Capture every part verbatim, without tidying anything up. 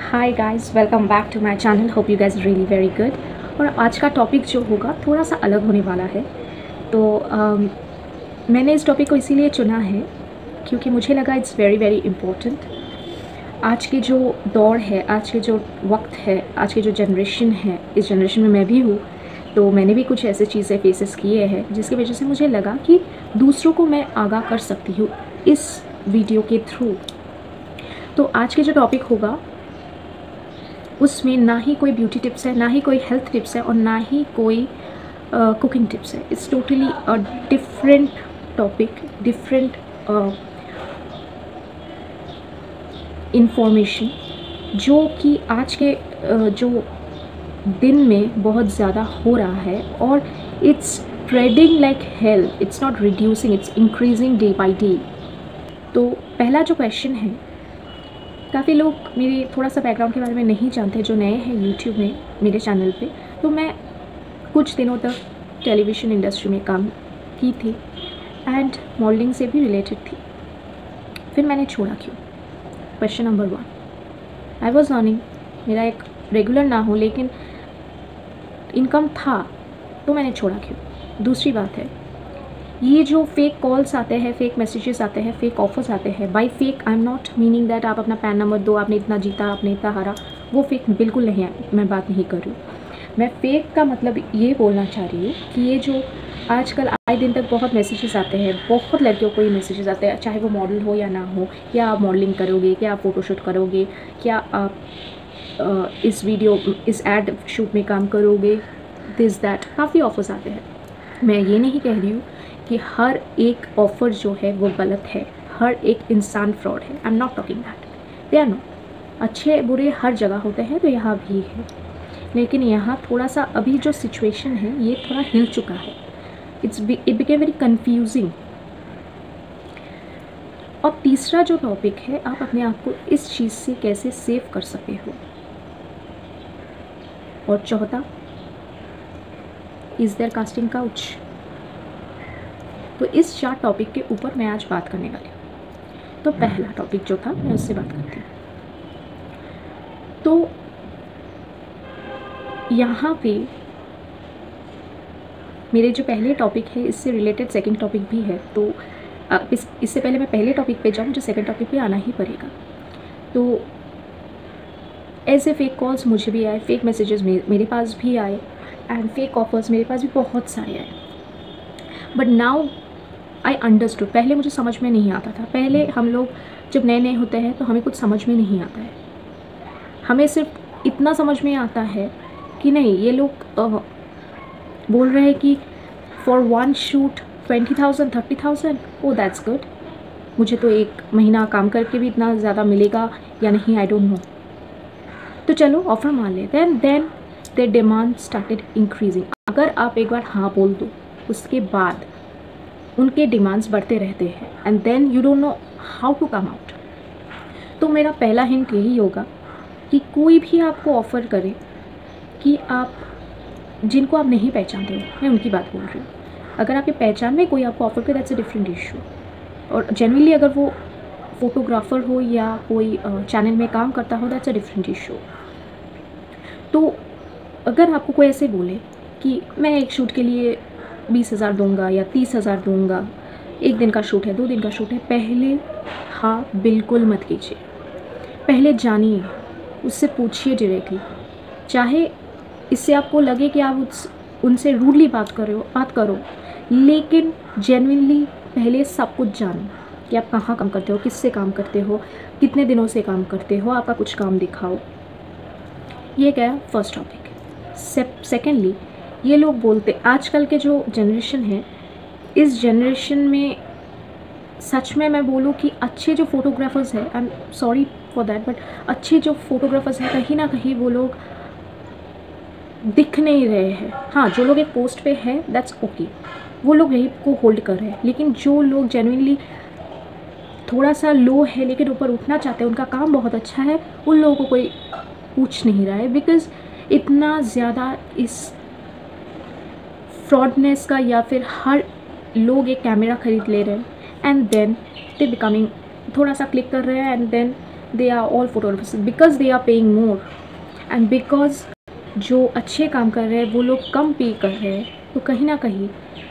Hi guys, welcome back to my channel. Hope you guys really very good. और आज का topic जो होगा थोड़ा सा अलग होने वाला है। तो um, मैंने इस टॉपिक को इसीलिए चुना है क्योंकि मुझे लगा इट्स वेरी वेरी इम्पोर्टेंट। आज के जो दौर है, आज के जो वक्त है, आज की जो जनरेशन है, इस जनरेशन में मैं भी हूँ, तो मैंने भी कुछ ऐसे चीज़ें फेसेस किए हैं जिसकी वजह से मुझे लगा कि दूसरों को मैं आगाह कर सकती हूँ इस वीडियो के थ्रू। तो आज के जो टॉपिक होगा उसमें ना ही कोई ब्यूटी टिप्स है, ना ही कोई हेल्थ टिप्स है और ना ही कोई कुकिंग टिप्स है। It's totally a different topic, different information जो कि आज के uh, जो दिन में बहुत ज़्यादा हो रहा है और it's spreading like hell. It's not reducing, it's increasing day by day. तो पहला जो क्वेश्चन है, काफ़ी लोग मेरे थोड़ा सा बैकग्राउंड के बारे में नहीं जानते जो नए हैं यूट्यूब में मेरे चैनल पे। तो मैं कुछ दिनों तक टेलीविज़न इंडस्ट्री में काम की थी एंड मॉडलिंग से भी रिलेटेड थी। फिर मैंने छोड़ा क्यों? Question number one, I was earning, मेरा एक रेगुलर ना हो लेकिन इनकम था, तो मैंने छोड़ा क्यों? दूसरी बात है, ये जो फेक कॉल्स आते हैं, फेक मैसेजेस आते हैं, फेक ऑफर्स आते हैं। By fake I am not meaning that आप अपना पैन नंबर दो, आपने इतना जीता, आपने इतना हारा, वो फेक बिल्कुल नहीं है, मैं बात नहीं कर रही हूँ। मैं फेक का मतलब ये बोलना चाह रही हूँ कि ये जो आजकल आए दिन तक बहुत मैसेजेस आते हैं, बहुत लड़कियों को ये मैसेजेस आते हैं, चाहे वो मॉडल हो या ना हो, क्या आप मॉडलिंग करोगे, क्या आप फ़ोटोशूट करोगे, क्या आप आ, इस वीडियो इस एड शूट में काम करोगे, दिस दैट, काफ़ी ऑफर्स आते हैं। मैं ये नहीं कह रही हूँ कि हर एक ऑफ़र जो है वो गलत है, हर एक इंसान फ्रॉड है। I am not talking that, they are no, अच्छे बुरे हर जगह होते हैं, तो यहाँ भी है। लेकिन यहाँ थोड़ा सा अभी जो सिचुएशन है ये थोड़ा हिल चुका है। It's it became very confusing. और तीसरा जो टॉपिक है, आप अपने आप को इस चीज़ से कैसे सेव कर सकते हो। और चौथा, इज़ देयर कास्टिंग काउच। तो इस चार टॉपिक के ऊपर मैं आज बात करने वाली हूँ। तो पहला टॉपिक जो था, मैं उससे बात करती हूँ। तो यहाँ पे मेरे जो पहले टॉपिक है इससे रिलेटेड सेकंड टॉपिक भी है। तो इस इससे पहले मैं पहले टॉपिक पे जाऊँ, जो सेकंड टॉपिक पे आना ही पड़ेगा। तो ऐसे फेक कॉल्स मुझे भी आए, फेक मैसेजेस मेरे पास भी आए एंड फेक ऑफर्स मेरे पास भी बहुत सारे आए। But now I understood. पहले मुझे समझ में नहीं आता था। पहले हम लोग जब नए नए होते हैं तो हमें कुछ समझ में नहीं आता है। हमें सिर्फ इतना समझ में आता है कि नहीं, ये लोग uh, बोल रहे हैं कि for one shoot twenty thousand thirty thousand oh that's good. मुझे तो एक महीना काम करके भी इतना ज़्यादा मिलेगा या नहीं, आई डोंट नो। तो चलो ऑफ़र मान लेते हैं। Then their demand started increasing. अगर आप एक बार हाँ बोल दो, उसके बाद उनके डिमांड्स बढ़ते रहते हैं and then you don't know how to come out. तो मेरा पहला हिंट यही होगा कि कोई भी आपको ऑफ़र करे कि आप जिनको आप नहीं पहचानते हो, मैं उनकी बात बोल रही हूँ। अगर आपके पहचान में कोई आपको ऑफ़र करे, दैट्स अ डिफरेंट इशू। और जनरली अगर वो फोटोग्राफ़र हो या कोई चैनल में काम करता हो, दैट्स अ डिफरेंट इशू। तो अगर आपको कोई ऐसे बोले कि मैं एक शूट के लिए बीस हज़ार दूँगा या तीस हज़ार दूँगा, एक दिन का शूट है, दो दिन का शूट है, पहले हाँ बिल्कुल मत कीजिए। पहले जानिए, उससे पूछिए डायरेक्टली। चाहे इससे आपको लगे कि आप उस उनसे रूडली बात करो बात करो लेकिन जेन्युइनली पहले सब कुछ जानो कि आप कहाँ काम करते हो, किससे काम करते हो, कितने दिनों से काम करते हो, आपका कुछ काम दिखाओ। ये गया फर्स्ट टॉपिक। सेकेंडली, ये लोग बोलते, आजकल के जो जनरेशन है, इस जनरेशन में सच में मैं बोलूँ कि अच्छे जो फोटोग्राफर्स हैं, I am sorry for that, but अच्छे जो फोटोग्राफर्स हैं कहीं ना कहीं वो लोग दिख नहीं रहे हैं। हाँ, जो लोग एक पोस्ट पे है दैट्स ओके, वो लोग यही को होल्ड कर रहे हैं। लेकिन जो लोग जेन्युइनली थोड़ा सा लो है लेकिन ऊपर उठना चाहते हैं, उनका काम बहुत अच्छा है, उन लोगों को कोई पूछ नहीं रहा है। बिकॉज़ इतना ज़्यादा इस फ्रॉडनेस का, या फिर हर लोग एक कैमरा ख़रीद ले रहे हैं एंड देन दे बिकमिंग, थोड़ा सा क्लिक कर रहे हैं and then they are all photographers because they are paying more and because जो अच्छे काम कर रहे हैं वो लोग कम पे कर रहे हैं, तो कहीं ना कहीं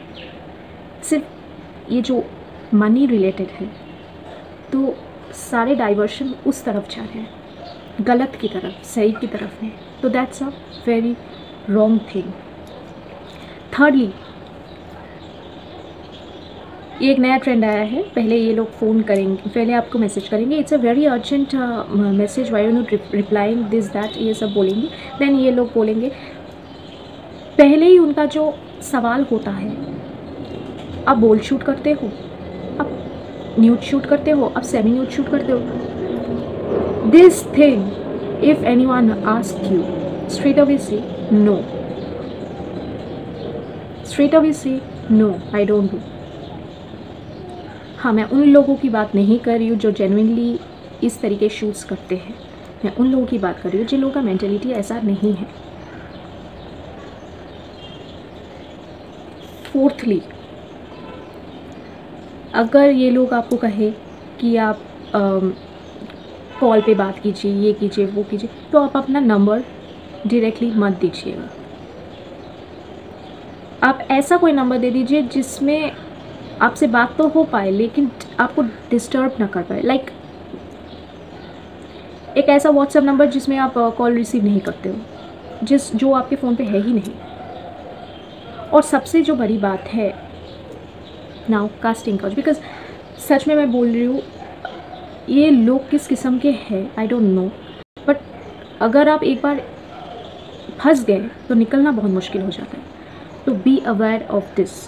सिर्फ ये जो मनी रिलेटेड है तो सारे डाइवर्शन उस तरफ जा रहे हैं, गलत की तरफ, सही की तरफ नहीं। तो that's a very wrong thing. Thirdly, ये एक नया ट्रेंड आया है, पहले ये लोग फ़ोन करेंगे, पहले आपको मैसेज करेंगे, it's a very urgent message, why you not replying this that, ये सब बोलेंगे। देन ये लोग बोलेंगे, पहले ही उनका जो सवाल होता है, आप बोल्ड शूट करते हो, आप न्यूड शूट करते हो, आप सेमी न्यूड शूट करते हो, this thing if any one ask you straight away say no, straight away say no, I don't do. हाँ, मैं उन लोगों की बात नहीं कर रही हूँ जो जेन्युइनली इस तरीके शूट्स करते हैं, मैं उन लोगों की बात कर रही हूँ जिन लोगों का मेंटेलिटी ऐसा नहीं है। फोर्थली, अगर ये लोग आपको कहे कि आप कॉल पे बात कीजिए, ये कीजिए, वो कीजिए, तो आप अपना नंबर डायरेक्टली मत दीजिएगा। आप ऐसा कोई नंबर दे दीजिए जिसमें आपसे बात तो हो पाए लेकिन आपको डिस्टर्ब ना कर पाए। लाइक एक ऐसा व्हाट्सएप नंबर जिसमें आप कॉल रिसीव नहीं करते हो, जिस जो आपके फ़ोन पे है ही नहीं। और सबसे जो बड़ी बात है नाउ, कास्टिंग काउच, बिकॉज सच में मैं बोल रही हूँ, ये लोग किस किस्म के हैं आई डोंट नो, बट अगर आप एक बार फंस गए तो निकलना बहुत मुश्किल हो जाता है। तो be aware of this.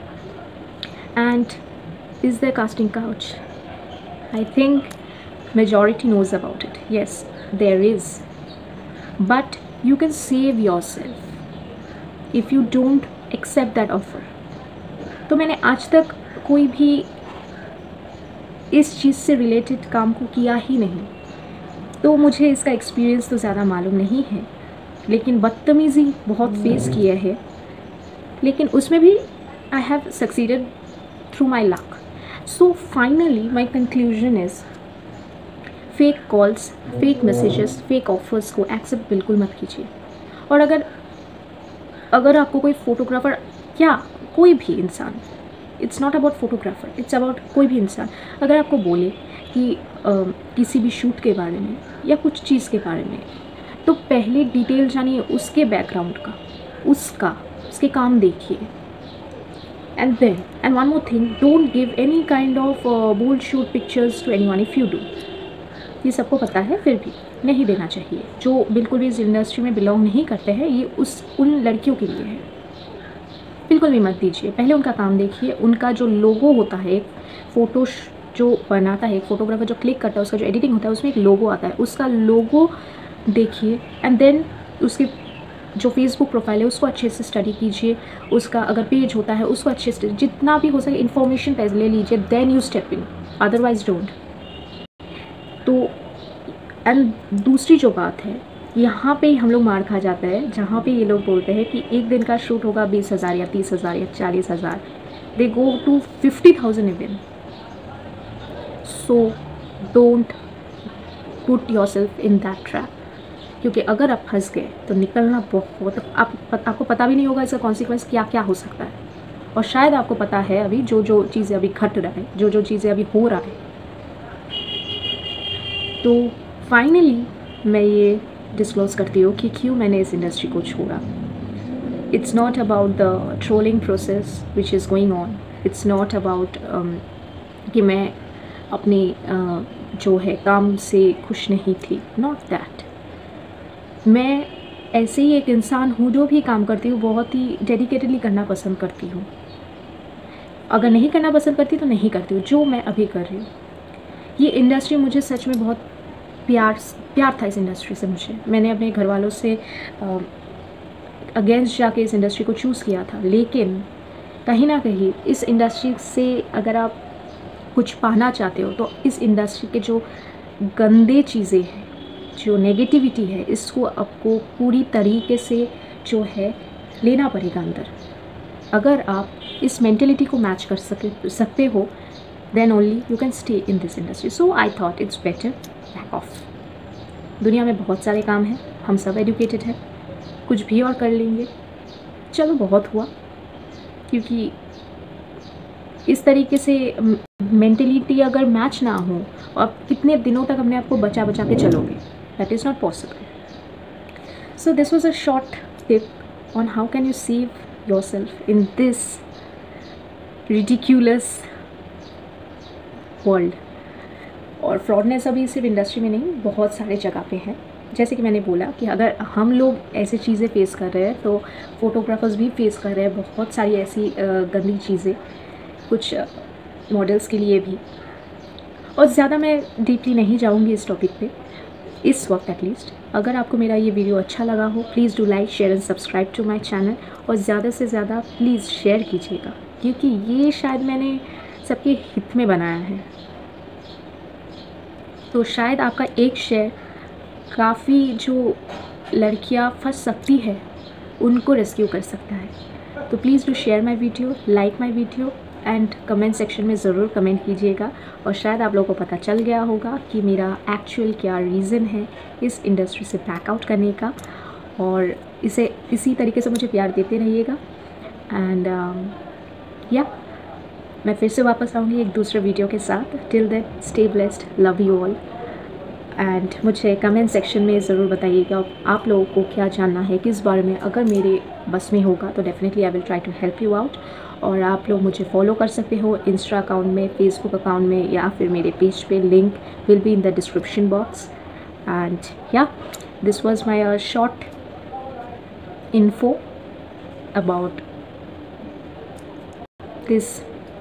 And is there casting couch? I think majority knows about it. Yes, there is. But you can save yourself if you don't accept that offer. तो मैंने आज तक कोई भी इस चीज़ से रिलेटेड काम को किया ही नहीं, तो मुझे इसका एक्सपीरियंस तो ज़्यादा मालूम नहीं है, लेकिन बदतमीज़ी बहुत फेस किया है, लेकिन उसमें भी I have succeeded through my luck. So finally my conclusion is fake calls, fake messages, fake offers को accept बिल्कुल मत कीजिए। और अगर अगर आपको कोई फोटोग्राफर या कोई भी इंसान, it's not about photographer, it's about कोई भी इंसान, अगर आपको बोले कि आ, किसी भी शूट के बारे में या कुछ चीज़ के बारे में, तो पहले डिटेल जानिए उसके बैकग्राउंड का, उसका उसके काम देखिए। And then, and one more thing, don't give any kind of uh, bold shoot pictures to anyone if you do. ये सबको पता है, फिर भी नहीं देना चाहिए। जो बिल्कुल भी इस इंडस्ट्री में बिलोंग नहीं करते हैं, ये उस उन लड़कियों के लिए है, बिल्कुल भी मत दीजिए। पहले उनका काम देखिए, उनका जो लोगो होता है, एक फ़ोटो जो बनाता है, एक फ़ोटोग्राफर जो क्लिक करता है, उसका जो एडिटिंग होता है उसमें एक लोगो आता है, उसका लोगो देखिए। एंड देन उसके जो फेसबुक प्रोफाइल है उसको अच्छे से स्टडी कीजिए, उसका अगर पेज होता है उसको अच्छे से, जितना भी हो सके इन्फॉर्मेशन पहले ले लीजिए, then you step in, otherwise don't. तो एंड दूसरी जो बात है, यहाँ पे ही हम लोग मार खा जाता है, जहाँ पे ये लोग बोलते हैं कि एक दिन का शूट होगा बीस हज़ार या तीस हज़ार या चालीस हज़ार, they go to fifty thousand even. So don't put yourself in that trap, क्योंकि अगर आप फंस गए तो निकलना बहुत, आप आपको पता भी नहीं होगा इसका कॉन्सिक्वेंस क्या क्या हो सकता है। और शायद आपको पता है अभी जो जो चीज़ें अभी घट रहा है, जो जो चीज़ें अभी हो रहा है। तो फाइनली मैं ये डिस्क्लोज करती हूँ कि क्यों मैंने इस इंडस्ट्री को छोड़ा। It's not about the trolling process which is going on, it's not about कि मैं अपनी uh, जो है काम से खुश नहीं थी, नॉट दैट। मैं ऐसे ही एक इंसान हूँ जो भी काम करती हूँ बहुत ही डेडिकेटेडली करना पसंद करती हूँ। अगर नहीं करना पसंद करती तो नहीं करती हूँ, जो मैं अभी कर रही हूँ। ये इंडस्ट्री मुझे सच में बहुत प्यार प्यार था इस इंडस्ट्री से। मुझे मैंने अपने घर वालों से अगेंस्ट जाके इस इंडस्ट्री को चूज़ किया था, लेकिन कहीं ना कहीं इस इंडस्ट्री से अगर आप कुछ पाना चाहते हो तो इस इंडस्ट्री के जो गंदे चीज़ें हैं, जो नेगेटिविटी है, इसको आपको पूरी तरीके से जो है लेना पड़ेगा अंदर। अगर आप इस मेंटेलिटी को मैच कर सके सकते हो then only you can stay in this industry. So I thought it's better back off. दुनिया में बहुत सारे काम हैं, हम सब एजुकेटेड हैं, कुछ भी और कर लेंगे, चलो बहुत हुआ। क्योंकि इस तरीके से मेंटलिटी अगर मैच ना हो, और कितने दिनों तक अपने आप को बचा बचा के चलोगे, that is not possible. So this was a short tip on how can you save yourself in this ridiculous world. और फ्रॉडनेस अभी सिर्फ इंडस्ट्री में नहीं, बहुत सारे जगह पे है. जैसे कि मैंने बोला कि अगर हम लोग ऐसी चीज़ें फेस कर रहे हैं तो फोटोग्राफर्स भी फेस कर रहे हैं बहुत सारी ऐसी गंदी चीज़ें, कुछ मॉडल्स के लिए भी. और ज़्यादा मैं डीपली नहीं जाऊंगी इस टॉपिक पे इस वक्त एटलीस्ट. अगर आपको मेरा ये वीडियो अच्छा लगा हो, please do like, share and subscribe to my channel. और ज़्यादा से ज़्यादा प्लीज़ शेयर कीजिएगा, क्योंकि ये शायद मैंने सबके हित में बनाया है. तो शायद आपका एक शेयर काफ़ी जो लड़कियां फंस सकती है उनको रेस्क्यू कर सकता है. तो please do share my video, like my video and comment section में ज़रूर कमेंट कीजिएगा. और शायद आप लोगों को पता चल गया होगा कि मेरा एक्चुअल क्या रीज़न है इस इंडस्ट्री से बैक आउट करने का. और इसे इसी तरीके से मुझे प्यार देते रहिएगा. एंड या मैं फिर से वापस आऊँगी एक दूसरे वीडियो के साथ. Till then stay blessed, love you all. And मुझे कमेंट सेक्शन में ज़रूर बताइएगा आप लोगों को क्या जानना है किस बारे में. अगर मेरे बस में होगा तो definitely I will try to help you out. और आप लोग मुझे फॉलो कर सकते हो इंस्टा अकाउंट में, फेसबुक अकाउंट में, या फिर मेरे पेज पे. Link will be in the description box. And या this was my short info about this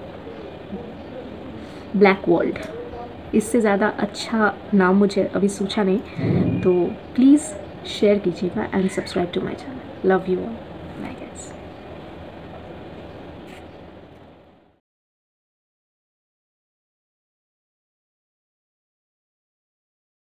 black world. इससे ज़्यादा अच्छा नाम मुझे अभी सोचा नहीं. तो प्लीज़ शेयर कीजिएगा and subscribe to my channel. Love you all. Bye guys.